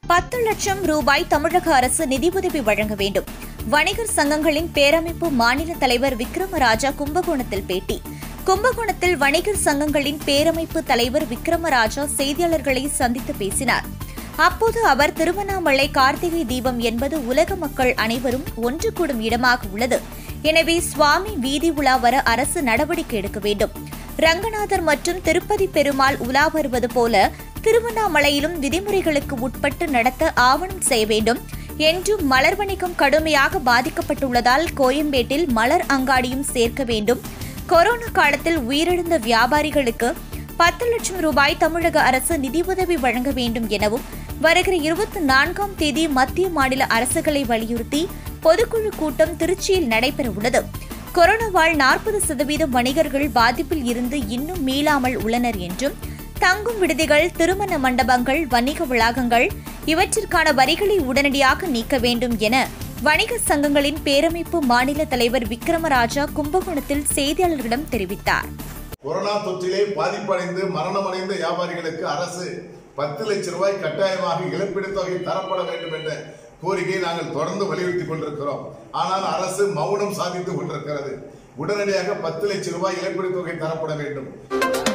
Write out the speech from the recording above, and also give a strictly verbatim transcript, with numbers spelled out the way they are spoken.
பத்து லட்சம் ரூபாய் தமிழக அரசு நிதியுதவி வழங்க வேண்டும். வணிகர் சங்கங்களின் பேரமைப்பு மாநில தலைவர் விக்ரமராஜா கும்பகோணத்தில் பேட்டி. கும்பகோணத்தில் வணிகர் சங்கங்களின் பேரமைப்பு தலைவர் விக்ரமராஜா செய்தியாளர்களை சந்தித்து பேசினார். அப்போது அவர் திருவண்ணாமலை கார்த்திகை தீபம் என்பது உலக மக்கள் அனைவரும் ஒன்று கூடும் இடமாக உள்ளது. எனவே சுவாமி வீதி உலா வர அரசு நடவடிக்கை எடுக்க வேண்டும். ரங்கநாதர் மற்றும் திருப்பதி பெருமாள் உலா வருவது போல திருவண்ணாமலையிலும் விதிமுறைகளுக்கு உட்பட்டு நடத்த ஆவணம் செய்ய வேண்டும் என்றும், மலர் வணிகம் கடுமையாக பாதிக்கப்பட்டுள்ளதால் கோயம்பேட்டில் மலர் அங்காடியும் சேர்க்க வேண்டும். கொரோனா காலத்தில் உயிரிழந்த வியாபாரிகளுக்கு பத்து லட்சம் ரூபாய் தமிழக அரசு நிதியுதவி வழங்க வேண்டும் எனவும், வருகிற இருபத்தி நான்காம் தேதி மத்திய மாநில அரசுகளை வலியுறுத்தி பொதுக்குழு கூட்டம் திருச்சியில் நடைபெறவுள்ளது. கொரோனாவால் நாற்பது சதவீதம் வணிகர்கள் பாதிப்பில் இருந்து இன்னும் மீளாமல் உள்ளனர் என்றும், தங்கும் விடுதிகள், திருமண மண்டபங்கள், வணிக வளாகங்கள் இவற்றிற்கான வரிகளை உடனடியாக நீக்க வேண்டும் என வணிக சங்கங்களின் பேரமைப்பு மாநில தலைவர் விக்ரமராஜா கும்பகோணத்தில் செய்தியாளர்களிடம் தெரிவித்தார். கொரோனா தொற்றிலே பாதிப்படைந்து மரணமடைந்த வியாபாரிகளுக்கு அரசு பத்து லட்சம் ரூபாய் கட்டாயமாக இழப்பீடு தொகை தரப்பட வேண்டும் என்ற கோரிக்கையை நாங்கள் தொடர்ந்து வலியுறுத்திக் கொண்டிருக்கிறோம். ஆனால் அரசு மௌனம் சாதித்துக் கொண்டிருக்கிறது. உடனடியாக பத்து லட்சம் ரூபாய் இழப்பீடு தொகை தரப்பட வேண்டும்.